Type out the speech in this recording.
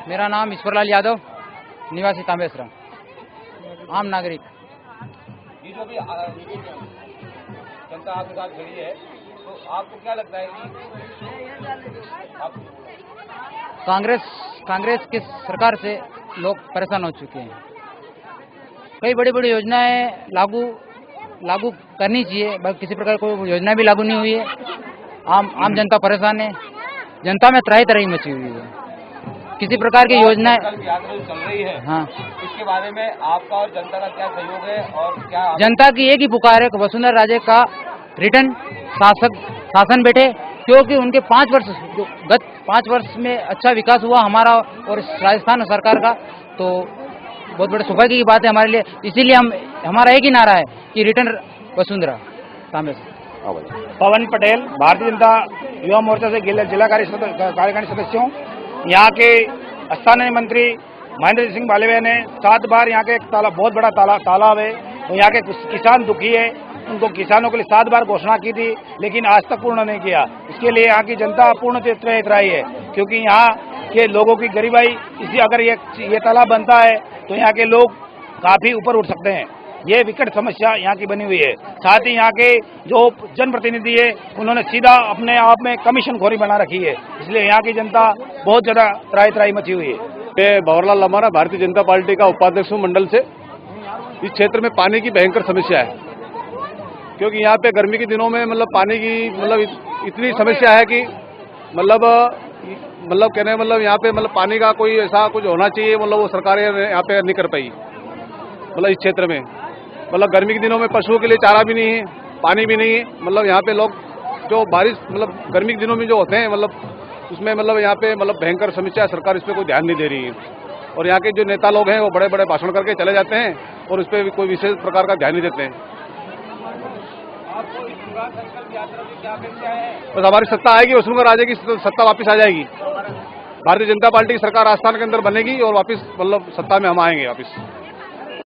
मेरा नाम ईश्वरलाल यादव, निवासी तांबेसरा, आम नागरिक। ये जो भी जनता आपके साथ खड़ी है, तो आपको क्या लगता है कि आप कांग्रेस के सरकार से लोग परेशान हो चुके हैं। कई बड़ी बड़ी योजनाएं लागू करनी चाहिए, बस किसी प्रकार कोई योजना भी लागू नहीं हुई है। आम जनता परेशान है, जनता में त्राही त्राही मची हुई है। किसी प्रकार की योजना यात्रा चल रही है, हाँ, इसके बारे में आपका और जनता का क्या सहयोग है और क्या जनता की एक ही पुकार है कि वसुंधरा राजे का रिटर्न शासन बैठे, क्योंकि उनके 5 वर्ष गत 5 वर्ष में अच्छा विकास हुआ हमारा और राजस्थान सरकार का, तो बहुत बड़े सौभाग्य की बात है हमारे लिए। इसीलिए हमारा एक ही नारा है कि रिटर्न वसुंधरा। सामने से पवन पटेल, भारतीय जनता युवा मोर्चा से जिला कार्यकारिणी सदस्यों। यहाँ के स्थानीय मंत्री महेंद्र सिंह बालेवे ने 7 बार यहाँ के बहुत बड़ा तालाब है, तो यहाँ के किसान दुखी है, उनको किसानों के लिए 7 बार घोषणा की थी, लेकिन आज तक पूर्ण नहीं किया। इसके लिए यहाँ की जनता पूर्ण त्राही है, क्योंकि यहाँ के लोगों की गरीबाई, अगर ये तालाब बनता है तो यहाँ के लोग काफी ऊपर उठ सकते हैं। ये विकट समस्या यहाँ की बनी हुई है। साथ ही यहाँ के जो जनप्रतिनिधि है, उन्होंने सीधा अपने आप में कमीशन खोरी बना रखी है, इसलिए यहाँ की जनता बहुत ज्यादा त्राही मची हुई है। मैं भंवरलाल लम्हारा, भारतीय जनता पार्टी का उपाध्यक्ष हूँ मंडल से। इस क्षेत्र में पानी की भयंकर समस्या है, क्योंकि यहाँ पे गर्मी के दिनों में पानी की इतनी समस्या है कि कहने यहाँ पे पानी का कोई ऐसा कुछ होना चाहिए, वो सरकारें यहाँ पे नहीं कर पाई। इस क्षेत्र में गर्मी के दिनों में पशुओं के लिए चारा भी नहीं है, पानी भी नहीं है। यहाँ पे लोग जो बारिश गर्मी के दिनों में जो होते हैं उसमें यहाँ पे भयंकर समस्या है। सरकार इस पे कोई ध्यान नहीं दे रही है, और यहाँ के जो नेता लोग हैं वो बड़े बड़े भाषण करके चले जाते हैं और उस पर कोई विशेष प्रकार का ध्यान नहीं देते हैं। बस हमारी सत्ता आएगी, वसुंधरा राजे की सत्ता वापस आ जाएगी। भारतीय जनता पार्टी की सरकार राजस्थान के अंदर बनेगी और वापस सत्ता में हम आएंगे वापस।